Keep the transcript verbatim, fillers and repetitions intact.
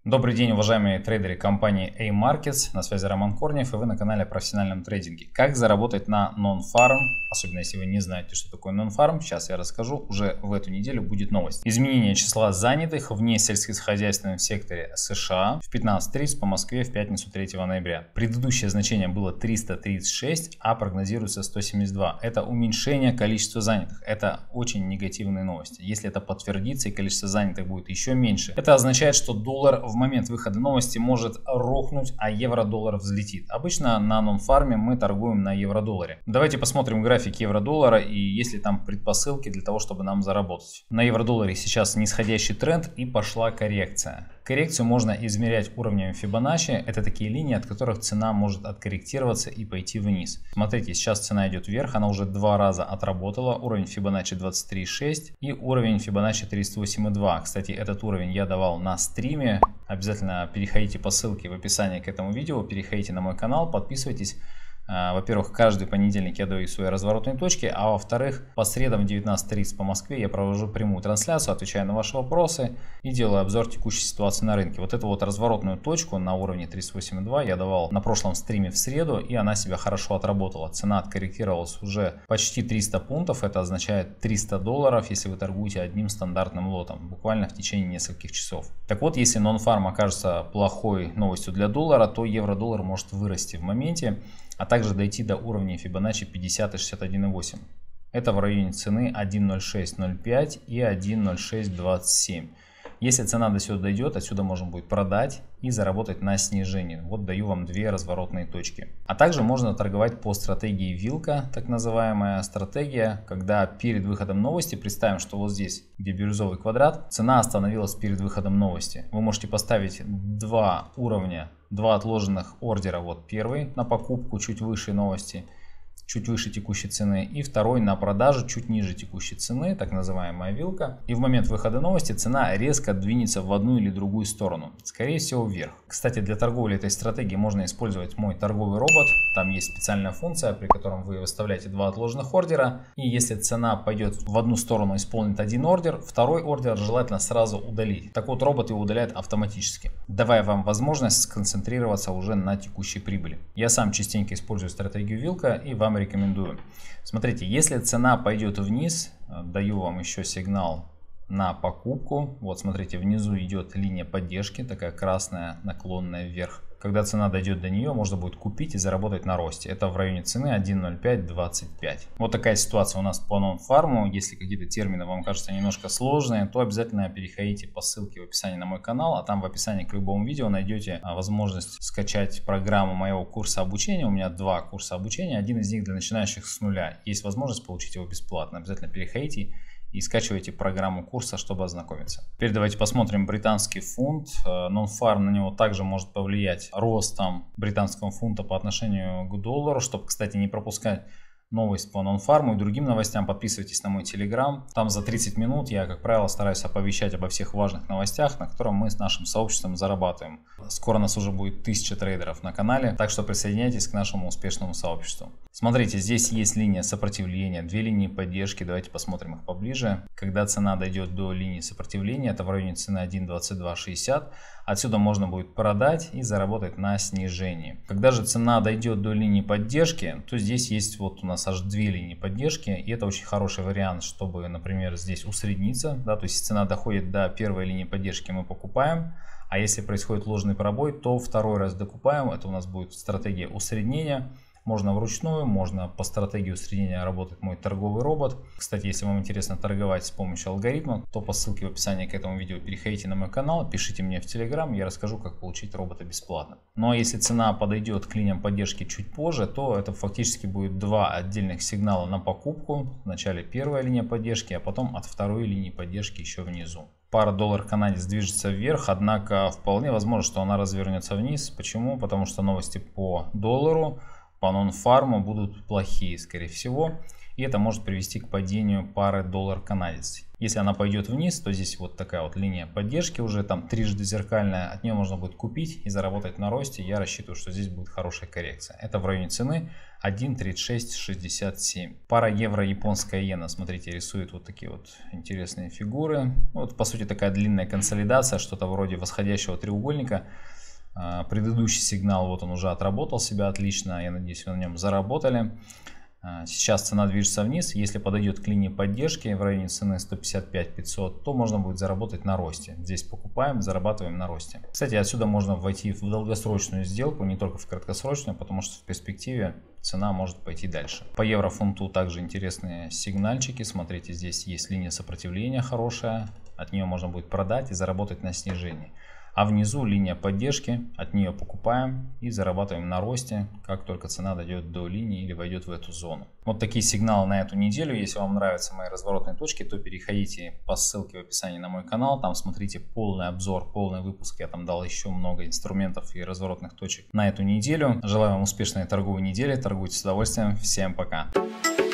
Добрый день, уважаемые трейдеры компании A-Markets. На связи Роман Корнев, и вы на канале о профессиональном трейдинге. Как заработать на Non-Farm, особенно если вы не знаете, что такое Non-Farm, сейчас я расскажу. Уже в эту неделю будет новость. Изменение числа занятых вне сельскохозяйственном секторе США в пятнадцать тридцать по Москве в пятницу третьего ноября. Предыдущее значение было триста тридцать шесть, а прогнозируется сто семьдесят два. Это уменьшение количества занятых. Это очень негативные новости. Если это подтвердится и количество занятых будет еще меньше, это означает, что доллар в момент выхода новости может рухнуть, а евро-доллар взлетит. Обычно на нон-фарме мы торгуем на евро-долларе. Давайте посмотрим график евро-доллара и есть ли там предпосылки для того, чтобы нам заработать. На евро-долларе сейчас нисходящий тренд и пошла коррекция. Коррекцию можно измерять уровнями Фибоначчи. Это такие линии, от которых цена может откорректироваться и пойти вниз. Смотрите, сейчас цена идет вверх, она уже два раза отработала. Уровень Фибоначчи двадцать три и шесть и уровень Фибоначчи тридцать восемь и два. Кстати, этот уровень я давал на стриме. Обязательно переходите по ссылке в описании к этому видео, переходите на мой канал, подписывайтесь. Во-первых, каждый понедельник я даю свои разворотные точки, а во-вторых, по средам в девятнадцать тридцать по Москве я провожу прямую трансляцию, отвечаю на ваши вопросы и делаю обзор текущей ситуации на рынке. Вот эту вот разворотную точку на уровне тридцать восемь и два я давал на прошлом стриме в среду, и она себя хорошо отработала. Цена откорректировалась уже почти триста пунктов, это означает триста долларов, если вы торгуете одним стандартным лотом, буквально в течение нескольких часов. Так вот, если нон-фарм окажется плохой новостью для доллара, то евро-доллар может вырасти в моменте, а также дойти до уровней Фибоначчи пятьдесят и шестьдесят один и восемь. Это в районе цены один ноль шесть ноль пять и один ноль шесть двадцать семь. Если цена до сюда дойдет, отсюда можно будет продать и заработать на снижении. Вот даю вам две разворотные точки. А также можно торговать по стратегии вилка, так называемая стратегия, когда перед выходом новости, представим, что вот здесь, где бирюзовый квадрат, цена остановилась перед выходом новости. Вы можете поставить два уровня, два отложенных ордера. Вот первый на покупку чуть выше новости, чуть выше текущей цены, и второй на продажу чуть ниже текущей цены, так называемая вилка. И в момент выхода новости цена резко двинется в одну или другую сторону, скорее всего вверх. Кстати, для торговли этой стратегии можно использовать мой торговый робот. Там есть специальная функция, при котором вы выставляете два отложенных ордера, и если цена пойдет в одну сторону, исполнит один ордер, второй ордер желательно сразу удалить. Так вот, робот его удаляет автоматически, давая вам возможность сконцентрироваться уже на текущей прибыли. Я сам частенько использую стратегию вилка и вам рекомендую. Смотрите, если цена пойдет вниз, даю вам еще сигнал на покупку. Вот смотрите, внизу идет линия поддержки, такая красная, наклонная вверх. Когда цена дойдет до нее, можно будет купить и заработать на росте. Это в районе цены один ноль пять двадцать пять. Вот такая ситуация у нас по нон-фарму. Если какие-то термины вам кажутся немножко сложные, то обязательно переходите по ссылке в описании на мой канал. А там в описании к любому видео найдете возможность скачать программу моего курса обучения. У меня два курса обучения. Один из них для начинающих с нуля. Есть возможность получить его бесплатно. Обязательно переходите и скачивайте программу курса, чтобы ознакомиться. Теперь давайте посмотрим британский фунт. Non-farm на него также может повлиять ростом британского фунта по отношению к доллару. Чтобы, кстати, не пропускать новость по нон-фарму и другим новостям, подписывайтесь на мой телеграм. Там за тридцать минут я, как правило, стараюсь оповещать обо всех важных новостях, на котором мы с нашим сообществом зарабатываем. Скоро нас уже будет тысяча трейдеров на канале, так что присоединяйтесь к нашему успешному сообществу. Смотрите, здесь есть линия сопротивления, две линии поддержки, давайте посмотрим их поближе. Когда цена дойдет до линии сопротивления, это в районе цены один двадцать два шестьдесят, отсюда можно будет продать и заработать на снижении. Когда же цена дойдет до линии поддержки, то здесь есть вот у нас аж две линии поддержки, и это очень хороший вариант, чтобы, например, здесь усредниться, да, то есть цена доходит до первой линии поддержки, мы покупаем, а если происходит ложный пробой, то второй раз докупаем. Это у нас будет стратегия усреднения. Можно вручную, можно по стратегии усреднения работать мой торговый робот. Кстати, если вам интересно торговать с помощью алгоритма, то по ссылке в описании к этому видео переходите на мой канал, пишите мне в телеграм, я расскажу, как получить робота бесплатно. Ну а если цена подойдет к линиям поддержки чуть позже, то это фактически будет два отдельных сигнала на покупку. Вначале первая линия поддержки, а потом от второй линии поддержки еще внизу. Пара доллар-канадец движется вверх, однако вполне возможно, что она развернется вниз. Почему? Потому что новости по доллару, по нон-фарму будут плохие, скорее всего. И это может привести к падению пары доллар-канадец. Если она пойдет вниз, то здесь вот такая вот линия поддержки уже, там трижды зеркальная, от нее можно будет купить и заработать на росте. Я рассчитываю, что здесь будет хорошая коррекция. Это в районе цены один тридцать шесть шестьдесят семь. Пара евро-японская иена, смотрите, рисует вот такие вот интересные фигуры. Вот по сути такая длинная консолидация, что-то вроде восходящего треугольника. Предыдущий сигнал, вот он уже отработал себя отлично, я надеюсь, вы на нем заработали. Сейчас цена движется вниз, если подойдет к линии поддержки в районе цены сто пятьдесят пять пятьсот, то можно будет заработать на росте. Здесь покупаем, зарабатываем на росте. Кстати, отсюда можно войти в долгосрочную сделку, не только в краткосрочную, потому что в перспективе цена может пойти дальше. По евро-фунту также интересные сигнальчики. Смотрите, здесь есть линия сопротивления хорошая, от нее можно будет продать и заработать на снижении. А внизу линия поддержки, от нее покупаем и зарабатываем на росте, как только цена дойдет до линии или войдет в эту зону. Вот такие сигналы на эту неделю. Если вам нравятся мои разворотные точки, то переходите по ссылке в описании на мой канал. Там смотрите полный обзор, полный выпуск. Я там дал еще много инструментов и разворотных точек на эту неделю. Желаю вам успешной торговой недели. Торгуйте с удовольствием. Всем пока.